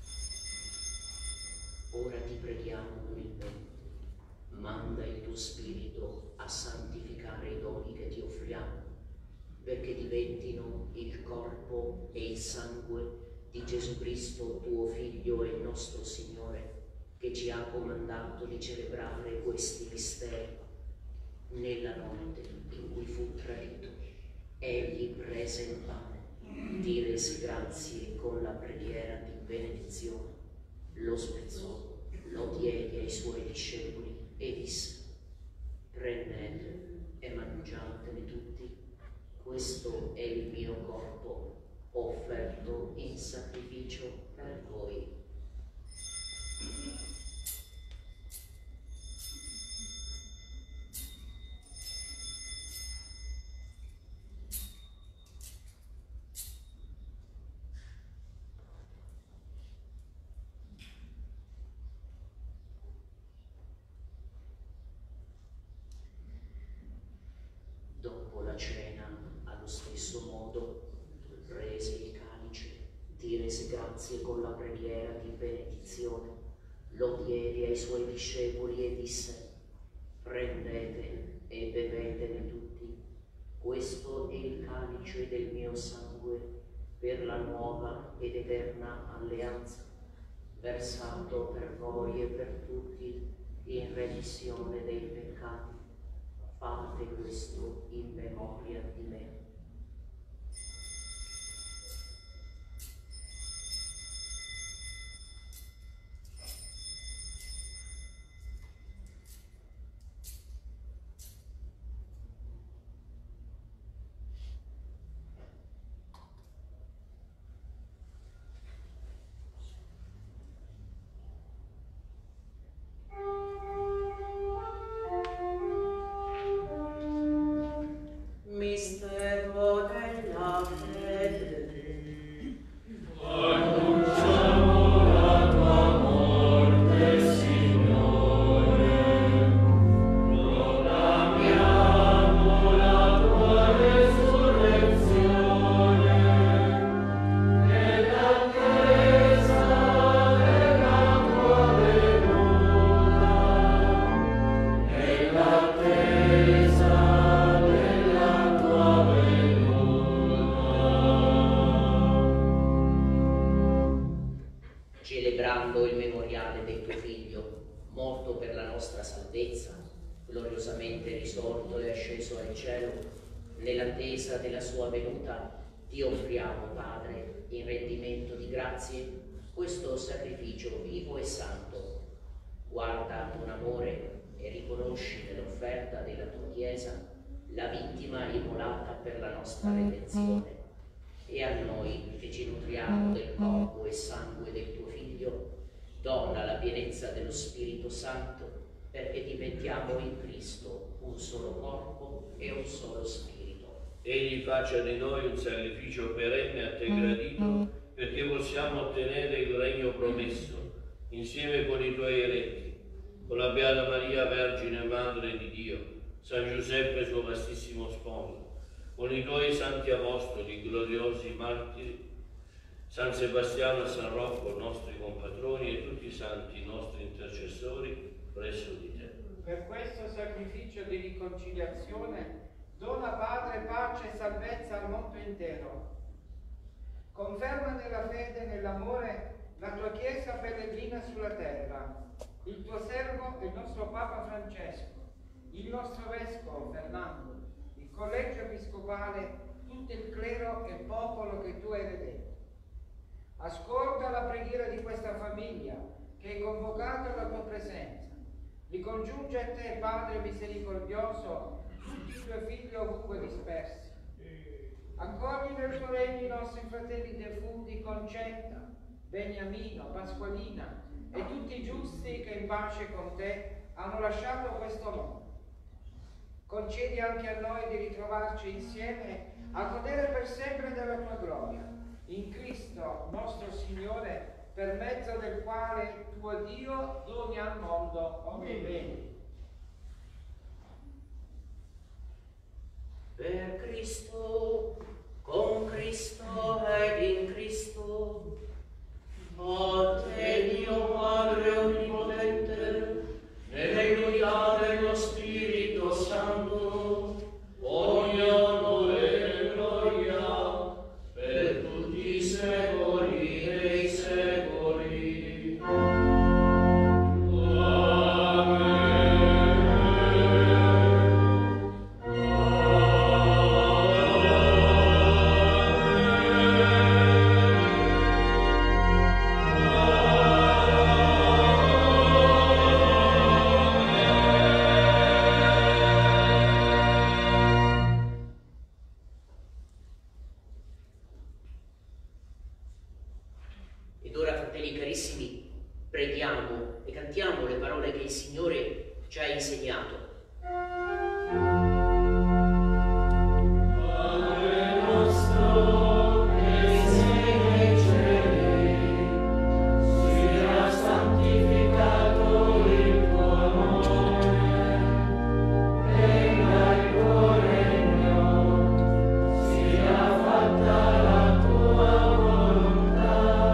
Ora ti preghiamo umilmente, manda il tuo Spirito a santificare i doni che ti offriamo, perché diventino il corpo e il sangue di Gesù Cristo, tuo Figlio e nostro Signore, che ci ha comandato di celebrare questi misteri. Nella notte in cui fu tradito, egli prese il pane, ti rese grazie con la preghiera di benedizione, lo spezzò, lo diede ai suoi discepoli e disse: prendete e mangiatene tutti, questo è il mio corpo offerto in sacrificio per voi. Dopo la cena, allo stesso modo, prese il calice, ti rese grazie con la preghiera di benedizione, lo diede ai suoi discepoli e disse: prendete e bevetene tutti, questo è il calice del mio sangue per la nuova ed eterna alleanza, versato per voi e per tutti in remissione dei peccati. Fate questo in memoria di me. Celebrando il memoriale del tuo Figlio, morto per la nostra salvezza, gloriosamente risorto e asceso al cielo, nell'attesa della sua venuta, ti offriamo, Padre, in rendimento di grazie, questo sacrificio vivo e santo. Guarda con amore e riconosci nell'offerta della tua Chiesa la vittima immolata per la nostra redenzione. E a noi che ci nutriamo del corpo e sangue del tuo Figlio, dona la pienezza dello Spirito Santo, perché diventiamo in Cristo un solo corpo e un solo Spirito. Egli faccia di noi un sacrificio perenne a te gradito, perché possiamo ottenere il regno promesso, insieme con i tuoi eletti, con la Beata Maria, Vergine Madre di Dio, San Giuseppe suo vastissimo sposo, con i tuoi santi apostoli, gloriosi martiri, San Sebastiano e San Rocco, nostri compatroni, e tutti i santi nostri intercessori presso di te. Per questo sacrificio di riconciliazione, dona, Padre, pace e salvezza al mondo intero. Conferma nella fede e nell'amore la tua Chiesa pellegrina sulla terra, il tuo servo e il nostro Papa Francesco, il nostro Vescovo Fernando, il Collegio Episcopale, tutto il clero e popolo che tu hai redetto. Ascolta la preghiera di questa famiglia che è convocata alla tua presenza. Ricongiunge a te, Padre misericordioso, tutti i tuoi figli ovunque dispersi. Accogli nel tuo regno i nostri fratelli defunti Concetta, Beniamino, Pasqualina e tutti i giusti che in pace con te hanno lasciato questo mondo. Concedi anche a noi di ritrovarci insieme a godere per sempre della tua gloria, in Cristo nostro Signore, per mezzo del quale tuo Dio doni al mondo ogni bene. Per Cristo, con Cristo ed in Cristo, a te Dio Padre Onnipotente, nell'unità dello Spirito Santo, ogni onore e gloria per tutti i secoli dei secoli. Ed ora, fratelli carissimi, preghiamo e cantiamo le parole che il Signore ci ha insegnato. Padre nostro, che sei nei cieli, sia santificato il tuo nome, venga il tuo regno, sia fatta la tua volontà,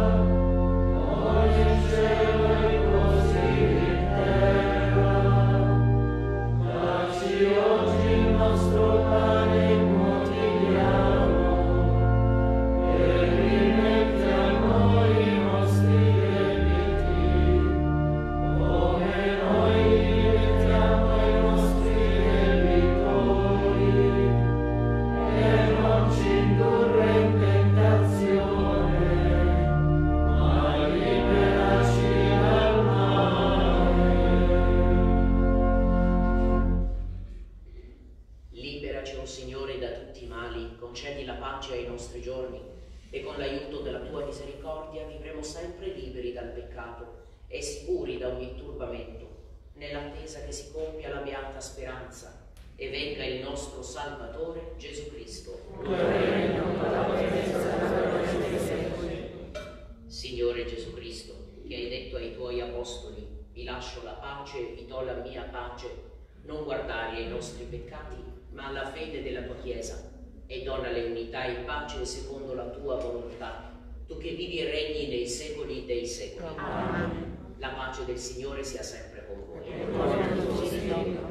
pace ai nostri giorni e con l'aiuto della tua misericordia vivremo sempre liberi dal peccato e sicuri da ogni turbamento, nell'attesa che si compia la beata speranza e venga il nostro Salvatore Gesù Cristo. Signore Gesù Cristo, che hai detto ai tuoi apostoli: vi lascio la pace, vi do la mia pace, non guardare ai nostri peccati, ma alla fede della tua Chiesa, e donale unità e pace secondo la tua volontà, tu che vivi e regni nei secoli dei secoli. Amen. La pace del Signore sia sempre con voi. Amen.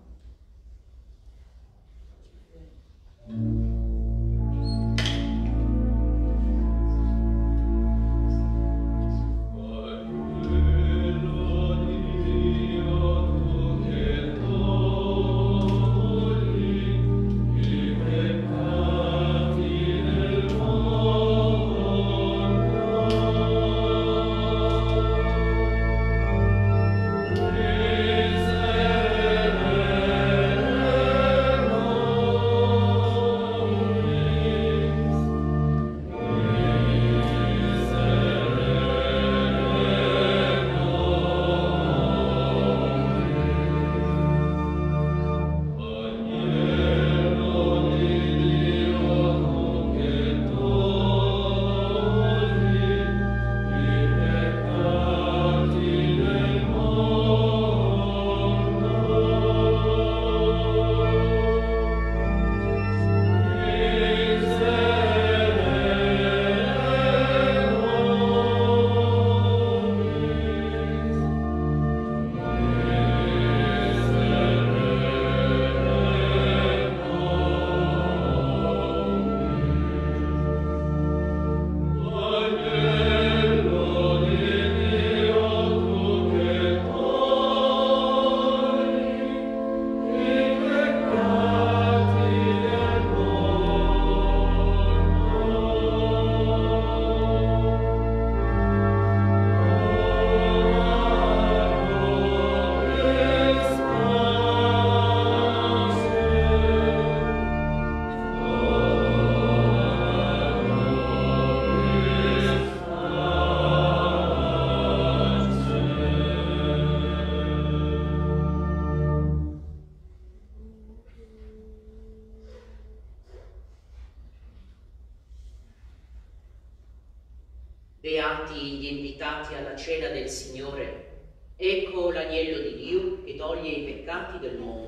Beati gli invitati alla cena del Signore. Ecco l'agnello di Dio che toglie i peccati del mondo.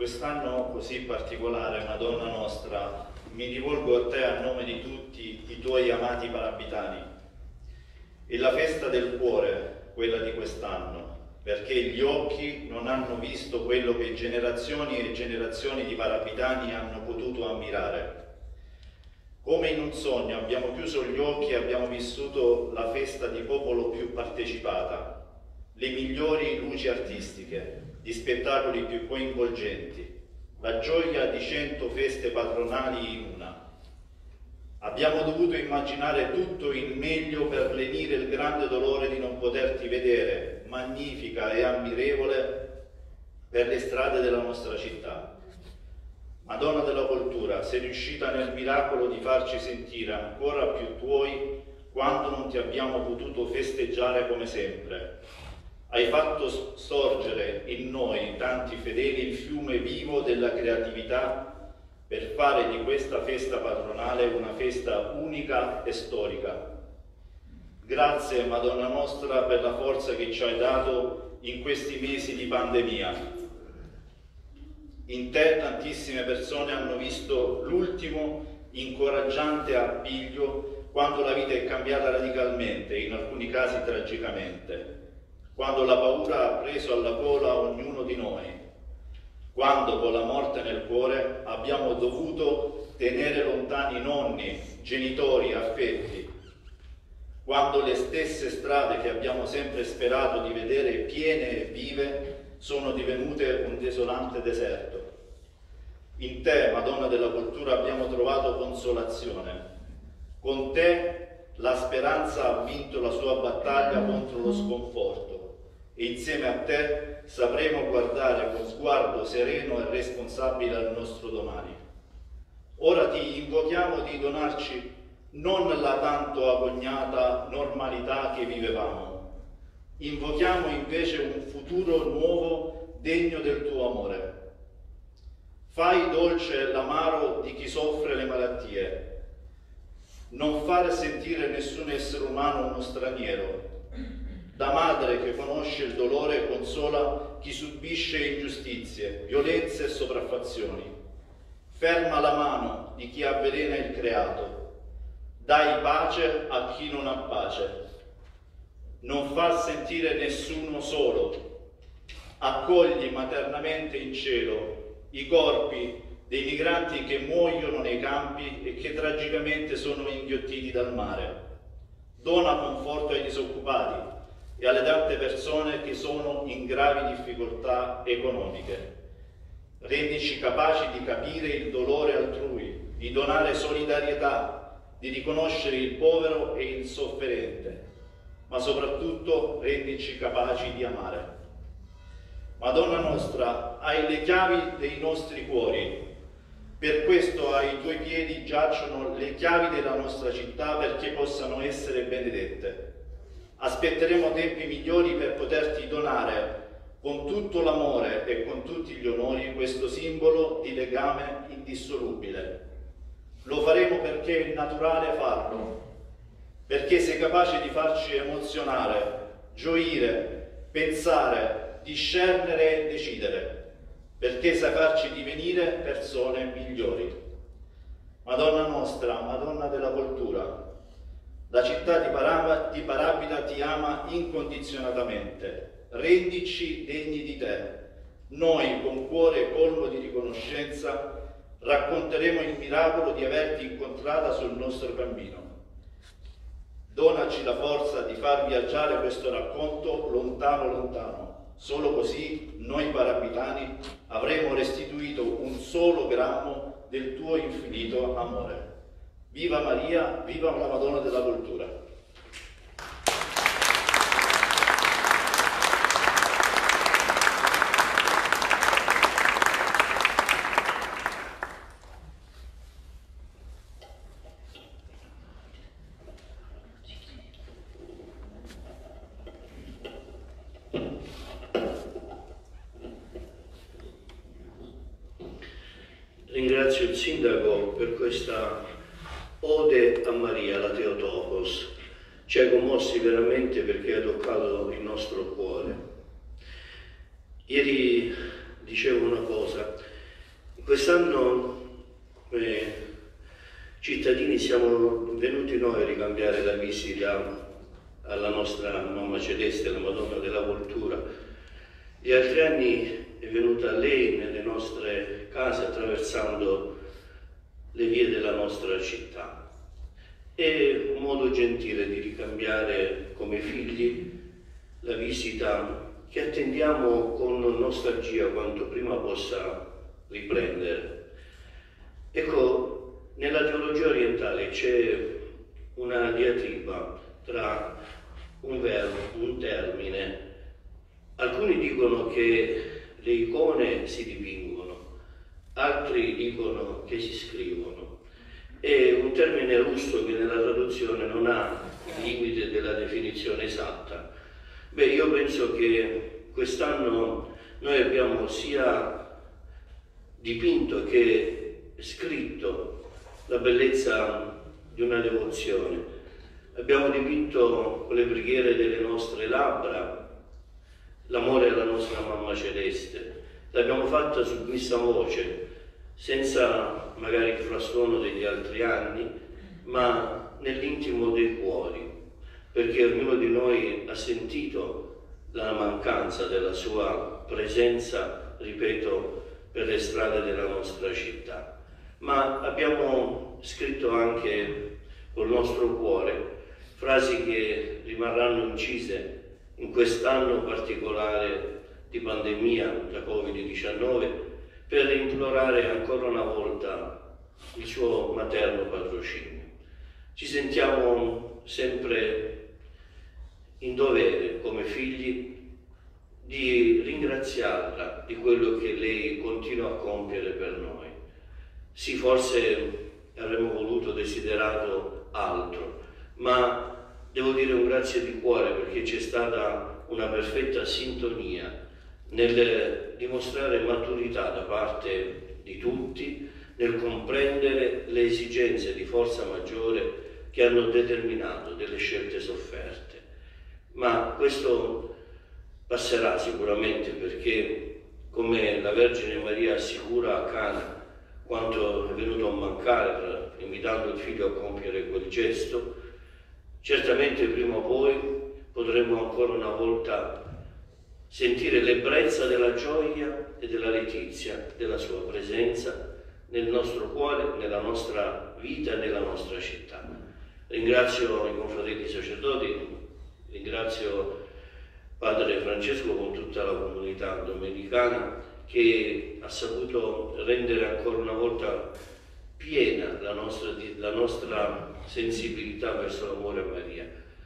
quest'anno così particolare, Madonna nostra, mi rivolgo a te a nome di tutti i tuoi amati parabitani. È la festa del cuore, quella di quest'anno, perché gli occhi non hanno visto quello che generazioni e generazioni di parabitani hanno potuto ammirare. Come in un sogno abbiamo chiuso gli occhi e abbiamo vissuto la festa di popolo più partecipata, le migliori luci artistiche, gli spettacoli più coinvolgenti, la gioia di cento feste patronali in una. Abbiamo dovuto immaginare tutto il meglio per lenire il grande dolore di non poterti vedere, magnifica e ammirevole, per le strade della nostra città. Madonna della Cultura, sei riuscita nel miracolo di farci sentire ancora più tuoi quando non ti abbiamo potuto festeggiare come sempre. Hai fatto sorgere in noi, tanti fedeli, il fiume vivo della creatività per fare di questa festa patronale una festa unica e storica. Grazie, Madonna nostra, per la forza che ci hai dato in questi mesi di pandemia. In te tantissime persone hanno visto l'ultimo incoraggiante appiglio quando la vita è cambiata radicalmente, in alcuni casi tragicamente, quando la paura ha preso alla gola ognuno di noi, quando con la morte nel cuore abbiamo dovuto tenere lontani nonni, genitori, affetti, quando le stesse strade che abbiamo sempre sperato di vedere piene e vive sono divenute un desolante deserto. In te, Madonna della Cultura, abbiamo trovato consolazione. Con te la speranza ha vinto la sua battaglia contro lo sconforto e insieme a te sapremo guardare con sguardo sereno e responsabile al nostro domani. Ora ti invochiamo di donarci non la tanto agognata normalità che vivevamo. Invochiamo invece un futuro nuovo degno del tuo amore. Fai dolce l'amaro di chi soffre le malattie. Non fare sentire nessun essere umano uno straniero. Da madre che conosce il dolore consola chi subisce ingiustizie, violenze e sopraffazioni. Ferma la mano di chi avvelena il creato. Dai pace a chi non ha pace. Non far sentire nessuno solo. Accogli maternamente in cielo i corpi dei migranti che muoiono nei campi e che tragicamente sono inghiottiti dal mare. Dona conforto ai disoccupati e alle tante persone che sono in gravi difficoltà economiche. Rendici capaci di capire il dolore altrui, di donare solidarietà, di riconoscere il povero e il sofferente, ma soprattutto rendici capaci di amare. Madonna nostra, hai le chiavi dei nostri cuori, per questo ai tuoi piedi giacciono le chiavi della nostra città perché possano essere benedette. Aspetteremo tempi migliori per poterti donare con tutto l'amore e con tutti gli onori questo simbolo di legame indissolubile. Lo faremo perché è naturale farlo, perché sei capace di farci emozionare, gioire, pensare, discernere e decidere, perché sai farci divenire persone migliori. Madonna nostra, Madonna della Cultura, la città di, Parava, di Parabita ti ama incondizionatamente, rendici degni di te. Noi, con cuore colmo di riconoscenza, racconteremo il miracolo di averti incontrata sul nostro cammino. Donaci la forza di far viaggiare questo racconto lontano lontano. Solo così noi parabitani avremo restituito un solo grammo del tuo infinito amore. Viva Maria, viva la Madonna della Cultura. Ringrazio il Sindaco per questa ode a Maria, la Theotokos. Ci ha commossi veramente perché ha toccato il nostro cuore. Ieri dicevo una cosa, Quest'anno eh, cittadini siamo venuti noi a ricambiare la visita alla nostra Mamma Celeste, la Madonna della Voltura. Gli altri anni è venuta lei nelle nostre case attraversando le vie della nostra città. È un modo gentile di ricambiare come figli la visita che attendiamo con nostalgia quanto prima possa riprendere. Ecco, nella teologia orientale c'è una diatriba tra un verbo, un termine. Alcuni dicono che le icone si dipingono, altri dicono che si scrivono. È un termine russo che nella traduzione non ha il limite della definizione esatta. Beh, io penso che quest'anno noi abbiamo sia dipinto che scritto la bellezza di una devozione. Abbiamo dipinto con le preghiere delle nostre labbra l'amore alla nostra Mamma Celeste. L'abbiamo fatta su questa voce, senza magari il frastuono degli altri anni, ma nell'intimo dei cuori, perché ognuno di noi ha sentito la mancanza della sua presenza, ripeto, per le strade della nostra città. Ma abbiamo scritto anche col nostro cuore frasi che rimarranno incise in quest'anno particolare di pandemia da Covid diciannove, per implorare ancora una volta il suo materno patrocinio. Ci sentiamo sempre in dovere, come figli, di ringraziarla di quello che lei continua a compiere per noi. Sì, forse avremmo voluto, desiderato altro, ma devo dire un grazie di cuore perché c'è stata una perfetta sintonia nel dimostrare maturità da parte di tutti, nel comprendere le esigenze di forza maggiore che hanno determinato delle scelte sofferte. Ma questo passerà sicuramente, perché, come la Vergine Maria assicura a Cana quanto è venuto a mancare invitando il figlio a compiere quel gesto, certamente prima o poi potremo ancora una volta sentire l'ebbrezza della gioia e della letizia della sua presenza nel nostro cuore, nella nostra vita e nella nostra città. Ringrazio i confratelli sacerdoti, ringrazio Padre Francesco con tutta la comunità domenicana che ha saputo rendere ancora una volta piena la nostra, la nostra sensibilità verso l'amore a Maria,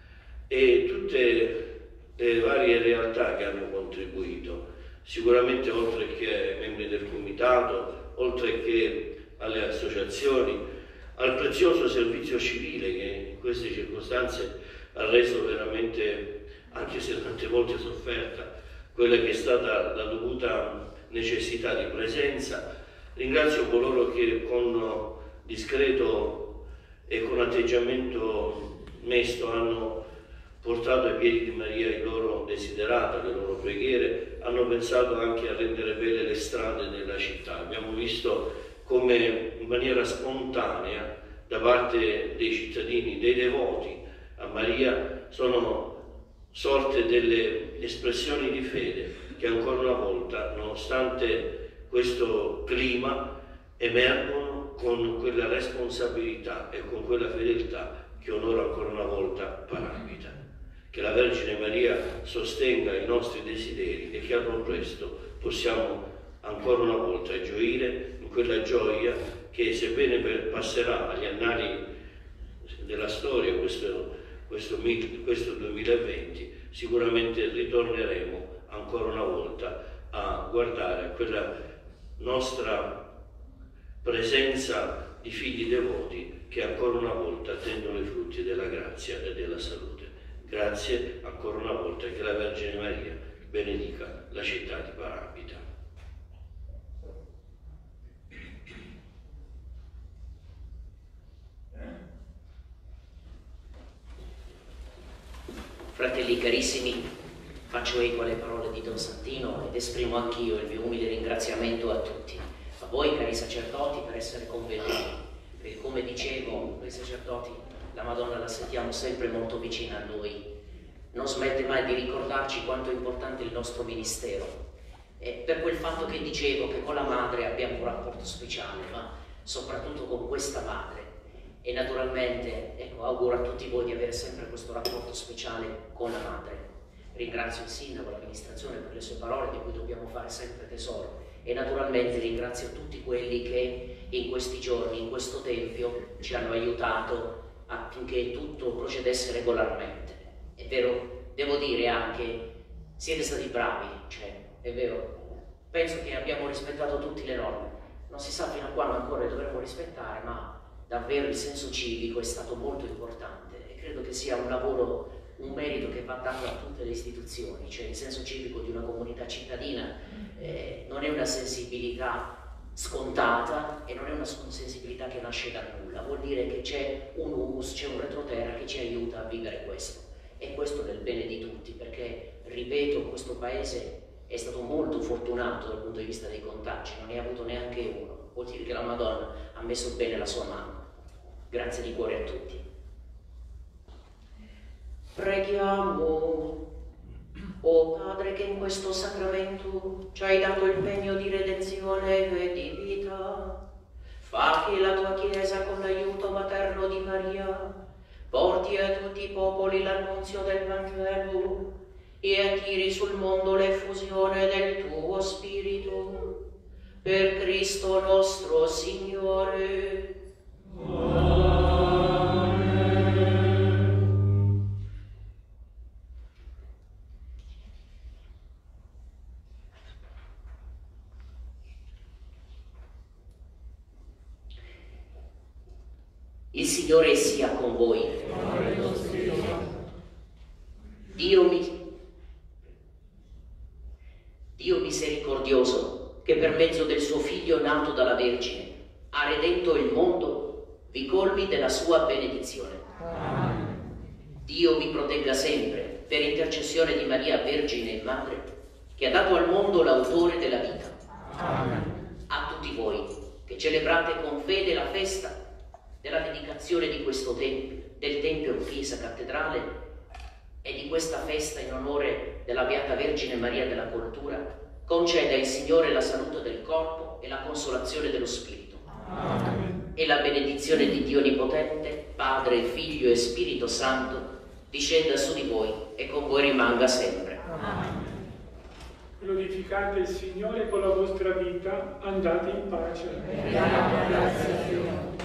e tutte le varie realtà che hanno contribuito, sicuramente oltre che ai membri del comitato, oltre che alle associazioni, al prezioso servizio civile che in queste circostanze ha reso veramente, anche se tante volte sofferta, quella che è stata la dovuta necessità di presenza. Ringrazio coloro che con discreto e con atteggiamento mesto hanno portato ai piedi di Maria i loro desiderata, le loro preghiere, hanno pensato anche a rendere belle le strade della città. Abbiamo visto come in maniera spontanea da parte dei cittadini, dei devoti a Maria, sono sorte delle espressioni di fede che ancora una volta, nonostante questo clima, emergono con quella responsabilità e con quella fedeltà che onora ancora una volta Paraclita. Che la Vergine Maria sostenga i nostri desideri e che al presto possiamo ancora una volta gioire in quella gioia che, sebbene passerà agli annali della storia questo, questo, questo duemilaventi, sicuramente ritorneremo ancora una volta a guardare quella nostra presenza di figli devoti che ancora una volta attendono i frutti della grazia e della salute. Grazie ancora una volta, che la Vergine Maria benedica la città di Paraclita. Fratelli carissimi, faccio eco alle parole di Don Santino ed esprimo anch'io il mio umile ringraziamento a tutti, a voi cari sacerdoti per essere convenuti, perché come dicevo, noi sacerdoti la Madonna la sentiamo sempre molto vicina a noi, non smette mai di ricordarci quanto è importante il nostro ministero. E per quel fatto che dicevo che con la madre abbiamo un rapporto speciale, ma soprattutto con questa madre. E naturalmente, ecco, auguro a tutti voi di avere sempre questo rapporto speciale con la madre. Ringrazio il sindaco, l'amministrazione per le sue parole di cui dobbiamo fare sempre tesoro. E naturalmente ringrazio tutti quelli che in questi giorni, in questo tempio, ci hanno aiutato affinché tutto procedesse regolarmente. È vero, devo dire anche, siete stati bravi, cioè, è vero, penso che abbiamo rispettato tutte le norme, non si sa fino a quando ancora le dovremo rispettare, ma davvero il senso civico è stato molto importante e credo che sia un lavoro, un merito che va dato a tutte le istituzioni, cioè il senso civico di una comunità cittadina eh, non è una sensibilità scontata e non è una sensibilità che nasce da nulla, vuol dire che c'è un humus, c'è un retroterra che ci aiuta a vivere questo. E questo nel bene di tutti, perché, ripeto, questo paese è stato molto fortunato dal punto di vista dei contagi, non ne ha avuto neanche uno, vuol dire che la Madonna ha messo bene la sua mano. Grazie di cuore a tutti. Preghiamo. O Padre, che in questo sacramento ci hai dato il pegno di redenzione e di vita, fa che la tua Chiesa, con l'aiuto materno di Maria, porti a tutti i popoli l'annunzio del Vangelo e attiri sul mondo l'effusione del tuo Spirito. Per Cristo nostro Signore. Amen. Il Signore sia con voi. Dio, mi... Dio misericordioso, che per mezzo del suo Figlio nato dalla Vergine ha redento il mondo, vi colmi della sua benedizione. Amen. Dio vi protegga sempre, per intercessione di Maria Vergine e Madre, che ha dato al mondo l'autore della vita. Amen. A tutti voi, che celebrate con fede la festa della dedicazione di questo tempio, del Tempio Chiesa Cattedrale, e di questa festa in onore della Beata Vergine Maria della Coltura, conceda il Signore la salute del corpo e la consolazione dello spirito. Amen. E la benedizione di Dio Onnipotente, Padre, Figlio e Spirito Santo, discenda su di voi e con voi rimanga sempre. Amen. Glorificate il Signore con la vostra vita, andate in pace. Grazie a Dio.